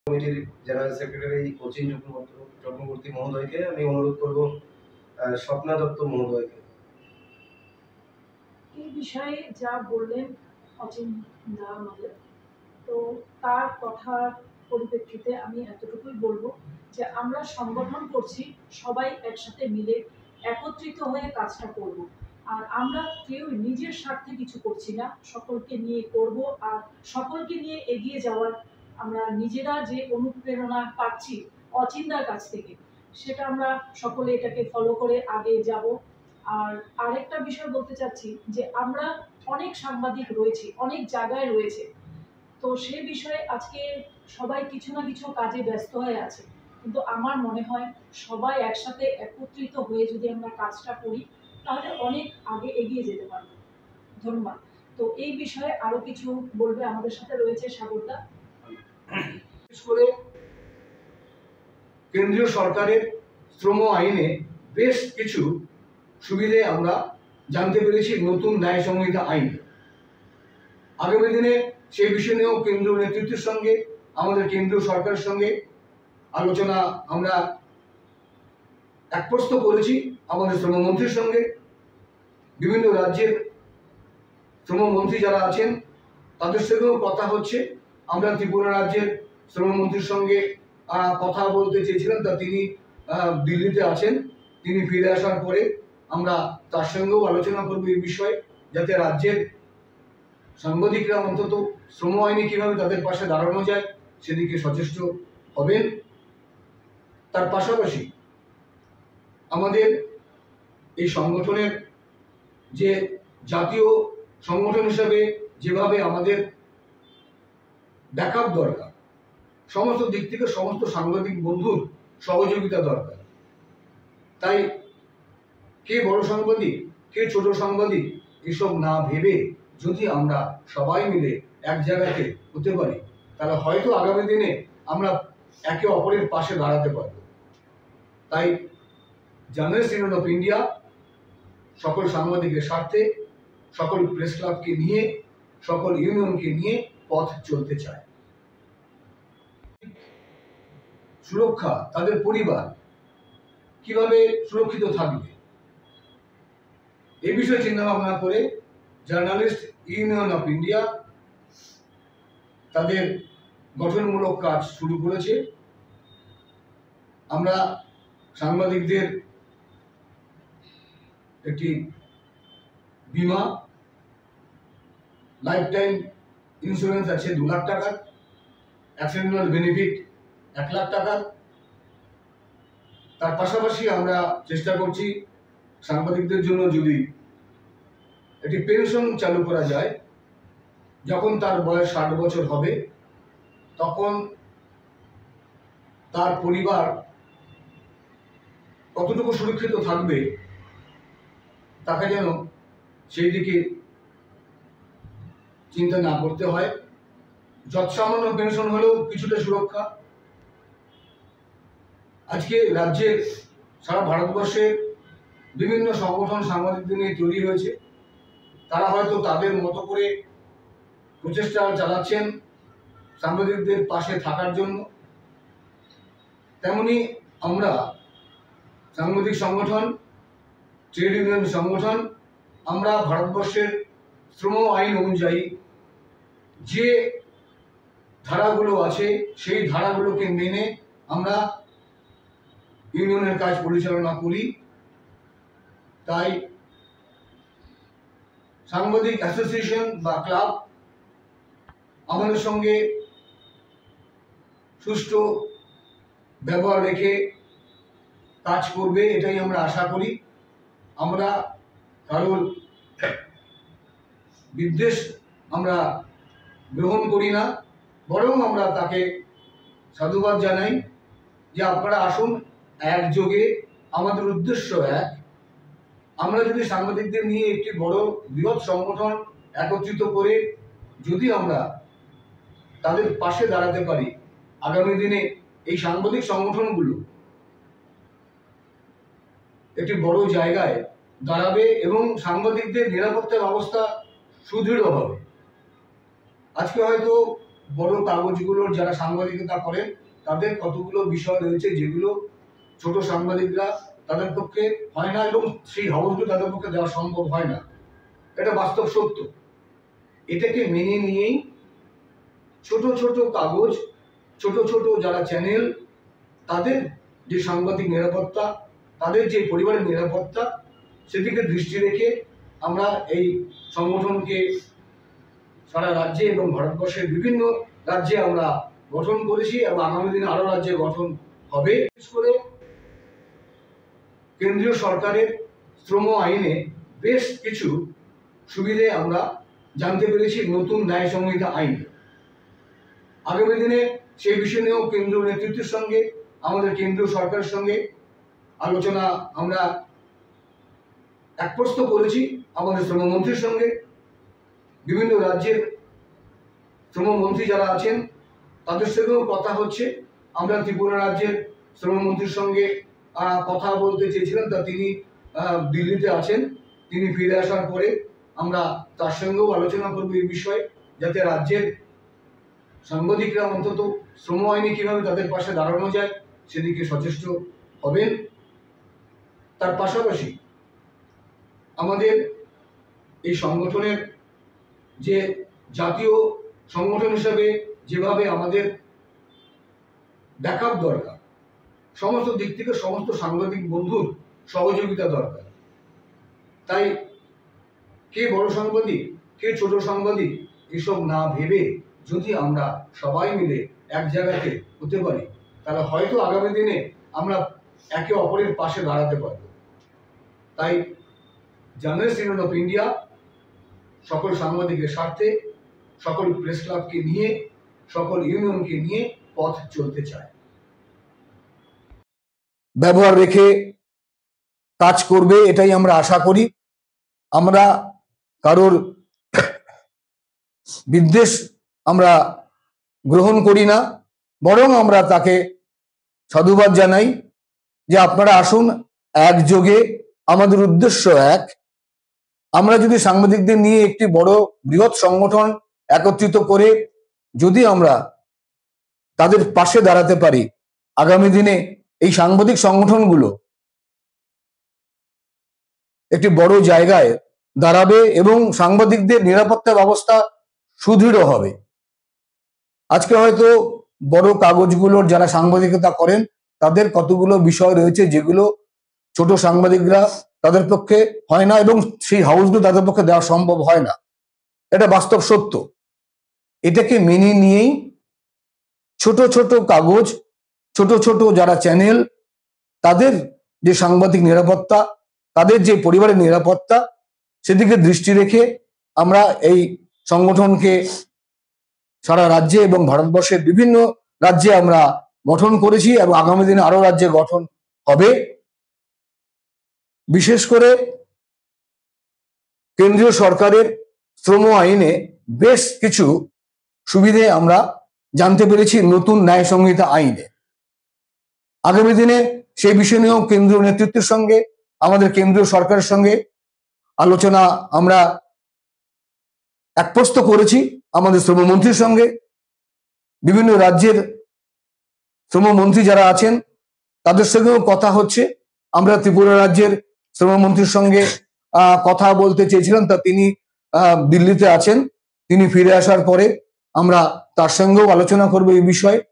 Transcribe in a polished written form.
কমিটির general secretary অচিন চক্রবর্তী মহোদয়কে আমি অনুরোধ করব স্বপ্না দত্ত মহোদয়কে। এই বিষয়ে যা বললেন অচিন দা আমাদের, তো তার কথার পরিপ্রেক্ষিতে আমি এতটুকুই বলবো যে আমরা সংগঠন করছি, সবাই একসাথে মিলে একত্রিত হয়ে কাজটা করব। আর আমরা কেউ নিজের স্বার্থে কিছু করছি না, সকলকে নিয়ে করব। আর সকলকে নিয়ে এগিয়ে যাওয়ার আমরা নিজেরা যে অনুপ্রেরণা পাচ্ছি অচিন্তার কাছ থেকে, সেটা আমরা সকলে এটাকে ফলো করে আগে যাব। আর আরেকটা বিষয় বলতে চাচ্ছি যে আমরা অনেক সাংবাদিক রয়েছি, অনেক জায়গায় রয়েছে, তো সে বিষয়ে আজকে সবাই কিছু না কিছু কাজে ব্যস্ত হয়ে আছে, কিন্তু আমার মনে হয় সবাই একসাথে একত্রিত হয়ে যদি আমরা কাজটা করি তাহলে অনেক আগে এগিয়ে যেতে পারবো। ধন্যবাদ। তো এই বিষয়ে আরো কিছু বলবে, আমাদের সাথে রয়েছে সাগরদা। বিশেষ করে কেন্দ্রীয় সরকারের শ্রম আইনে বেশ কিছু সুবিধে আমরা জানতে পেরেছি নতুন ন্যায় সংহিতা আইন। আগামী দিনে সেই বিষয় নিয়েও কেন্দ্রীয় নেতৃত্বের সঙ্গে আমাদের কেন্দ্রীয় সরকারের সঙ্গে আলোচনা আমরা একপ্রস্ত করেছি। আমাদের শ্রমমন্ত্রীর সঙ্গে বিভিন্ন রাজ্যের শ্রমমন্ত্রী যারা আছেন তাদের সঙ্গেও কথা হচ্ছে। আমরা ত্রিপুরা রাজ্যের শ্রমমন্ত্রীর সঙ্গে কথা বলতে চেয়েছিলাম, তা তিনি দিল্লিতে আছেন। তিনি ফিরে আসার পরে আমরা তার সঙ্গেও আলোচনা করব এই বিষয়ে, যাতে রাজ্যের সাংবাদিকরা অন্তত শ্রম আইনে কীভাবে তাদের পাশে দাঁড়ানো যায় সেদিকে সচেষ্ট হবেন। তার পাশাপাশি আমাদের এই সংগঠনের যে জাতীয় সংগঠন হিসাবে যেভাবে আমাদের ব্যাকআপ দরকার, সমস্ত দিক থেকে সমস্ত সাংবাদিক বন্ধুর সহযোগিতা দরকার। তাই কে বড় সাংবাদিক কে ছোট সাংবাদিক এসব না ভেবে যদি আমরা সবাই মিলে এক জায়গাতে হতে পারি, তাহলে হয়তো আগামী দিনে আমরা একে অপরের পাশে দাঁড়াতে পারব। তাই জার্নালিস্ট ইউনিয়ন অফ ইন্ডিয়া সকল সাংবাদিকের স্বার্থে, সকল প্রেস ক্লাবকে নিয়ে, সকল ইউনিয়নকে নিয়ে পথ চলতে চায়। সুরক্ষা, তাদের পরিবার কিভাবে সুরক্ষিত থাকবে এ বিষয়ে চিন্তা ভাবনা করে জার্নালিস্ট ইউনিয়ন অফ ইন্ডিয়া তাদের গঠনমূলক কাজ শুরু করেছে। আমরা সাংবাদিকদের একটি বিমা, লাইফ টাইম ইন্স্যুরেন্স আছে 2 লাখ টাকার, অ্যাক্সিডেন্টাল বেনিফিট 1 লাখ টাকার। তার পাশাপাশি আমরা চেষ্টা করছি সাংবাদিকদের জন্য যদি একটি পেনশন চালু করা যায়, যখন তার বয়স 60 বছর হবে তখন তার পরিবার কতটুকু সুরক্ষিত থাকবে তাকে যেন সেই দিকে চিন্তা না করতে হয়। যৎসামান্য পেনশন হলেও কিছুটা সুরক্ষা। আজকে রাজ্যের সারা ভারতবর্ষে বিভিন্ন সংগঠন সাংবাদিকদের নিয়ে তৈরি হয়েছে। তারা হয়তো তাদের মতো করে প্রচেষ্টা চালাচ্ছেন সাংবাদিকদের পাশে থাকার জন্য। তেমনি আমরা সাংবাদিক সংগঠন, ট্রেড ইউনিয়ন সংগঠন, আমরা ভারতবর্ষের শ্রম আইন অনুযায়ী যে ধারাগুলো আছে সেই ধারাগুলোকে মেনে আমরা ইউনিয়নের কাজ পরিচালনা করি। তাই সাংবাদিক অ্যাসোসিয়েশন বা ক্লাব আমাদের সঙ্গে সুষ্ঠু ব্যবহার রেখে কাজ করবে, এটাই আমরা আশা করি। আমরা কারোর বিদ্বেষ আমরা গ্রহণ করি না, বরং আমরা তাকে সাধুবাদ জানাই যে আপনারা আসুন, একযোগে আমাদের উদ্দেশ্য এক। আমরা যদি সাংবাদিকদের নিয়ে একটি বড় বৃহৎ সংগঠন একত্রিত করে যদি আমরা তাদের পাশে দাঁড়াতে পারি, আগামী দিনে এই সাংবাদিক সংগঠনগুলো একটি বড় জায়গায় দাঁড়াবে এবং সাংবাদিকদের নিরাপত্তা ব্যবস্থা সুদৃঢ় হবে। আজকে হয়তো বড় কাগজগুলোর যারা সাংবাদিকতা করেন তাদের কতগুলো বিষয় রয়েছে যেগুলো ছোট সাংবাদিকরা তাদের পক্ষে হয় না, এবং সেই হাউসগুলো তাদের পক্ষে দেওয়া সম্ভব হয় না। এটা বাস্তব সত্য। এটাকে মেনে নিয়েই ছোট ছোট কাগজ, ছোট ছোট যারা চ্যানেল, তাদের যে সাংবাদিক নিরাপত্তা, তাদের যে পরিবারের নিরাপত্তা, সেদিকে দৃষ্টি রেখে আমরা এই সংগঠনকে সারা রাজ্যে এবং ভারতবর্ষের বিভিন্ন রাজ্যে আমরা গঠন করেছি, এবং আগামী দিনে আরো রাজ্যে গঠন হবে। বিশেষ করে কেন্দ্রীয় সরকারের শ্রম আইনে বেশ কিছু সুবিধে আমরা জানতে পেরেছি নতুন ন্যায় সংহিতা আইন। আগামী দিনে সেই বিষয় নিয়েও কেন্দ্রীয় নেতৃত্বের সঙ্গে, আমাদের কেন্দ্রীয় সরকারের সঙ্গে আলোচনা আমরা একপ্রস্ত করেছি। আমাদের শ্রমমন্ত্রীর সঙ্গে, বিভিন্ন রাজ্যের শ্রমমন্ত্রী যারা আছেন তাদের সঙ্গেও কথা হচ্ছে। আমরা ত্রিপুরা রাজ্যের শ্রমমন্ত্রীর সঙ্গে কথা বলতে চেয়েছিলাম, তা তিনি দিল্লিতে আছেন। তিনি ফিরে আসার পরে আমরা তার সঙ্গেও আলোচনা করব এই বিষয়ে, যাতে রাজ্যের সাংবাদিকরা অন্তত শ্রম আইনে কিভাবে তাদের পাশে দাঁড়ানো যায় সেদিকে সচেষ্ট হবেন। তার পাশাপাশি আমাদের এই সংগঠনের যে জাতীয় সংগঠন হিসাবে যেভাবে আমাদের ব্যাকআপ দরকার, সমস্ত দিক থেকে সমস্ত সাংবাদিক বন্ধুর সহযোগিতা দরকার। তাই কে বড় সাংবাদিক, কে ছোট সাংবাদিক, এসব না ভেবে যদি আমরা সবাই মিলে এক জায়গাতে হতে পারি, তাহলে হয়তো আগামী দিনে আমরা একে অপরের পাশে দাঁড়াতে পারব। তাই জার্নালিস্ট ইউনিয়ন অফ ইন্ডিয়া সকল সাংবাদিকের স্বার্থে, সকল প্রেস ক্লাবকে নিয়ে, সকল ইউনিয়নকে নিয়ে পথ চলতে চায়। ব্যবহার রেখে কাজ করবে, এটাই আমরা আশা করি। আমরা কারোর বিদ্বেষ আমরা গ্রহণ করি না, বরং আমরা তাকে সাধুবাদ জানাই যে আপনারা আসুন, একযোগে, আমাদের উদ্দেশ্য এক। আমরা যদি সাংবাদিকদের নিয়ে একটি বড় বৃহৎ সংগঠন একত্রিত করে যদি আমরা তাদের পাশে দাঁড়াতে পারি, আগামী দিনে এই সাংবাদিক সংগঠনগুলো একটি বড় জায়গায় দাঁড়াবে এবং সাংবাদিকদের নিরাপত্তা ব্যবস্থা সুদৃঢ় হবে। আজকে হয়তো বড় কাগজগুলোর যারা সাংবাদিকতা করেন তাদের কতগুলো বিষয় রয়েছে যেগুলো ছোট সাংবাদিকরা তাদের পক্ষে হয় না, এবং সেই হাউসগুলো তাদের পক্ষে দেওয়া সম্ভব হয় না। এটা বাস্তব সত্য। এটাকে মেনে নিয়েই ছোট ছোট কাগজ, ছোট ছোট যারা চ্যানেল, তাদের যে সাংবাদিক নিরাপত্তা, তাদের যে পরিবারের নিরাপত্তা, সেদিকে দৃষ্টি রেখে আমরা এই সংগঠনকে সারা রাজ্যে এবং ভারতবর্ষের বিভিন্ন রাজ্যে আমরা গঠন করেছি, এবং আগামী দিনে আরো রাজ্যে গঠন হবে। বিশেষ করে কেন্দ্রীয় সরকারের শ্রম আইনে বেশ কিছু সুবিধে আমরা জানতে পেরেছি নতুন ন্যায় সংহিতা আইনে। আগামী দিনে সেই বিষয় নিয়েও কেন্দ্রীয় নেতৃত্বের সঙ্গে, আমাদের কেন্দ্রীয় সরকারের সঙ্গে আলোচনা আমরা একপ্রস্ত করেছি। আমাদের শ্রমমন্ত্রীর সঙ্গে, বিভিন্ন রাজ্যের শ্রমমন্ত্রী যারা আছেন তাদের সঙ্গেও কথা হচ্ছে। আমরা ত্রিপুরা রাজ্যের শ্রমমন্ত্রীর সঙ্গে কথা বলতে চেয়েছিলাম, তা তিনি দিল্লিতে আছেন। তিনি ফিরে আসার পরে আমরা তার সঙ্গেও আলোচনা করব এই বিষয়ে।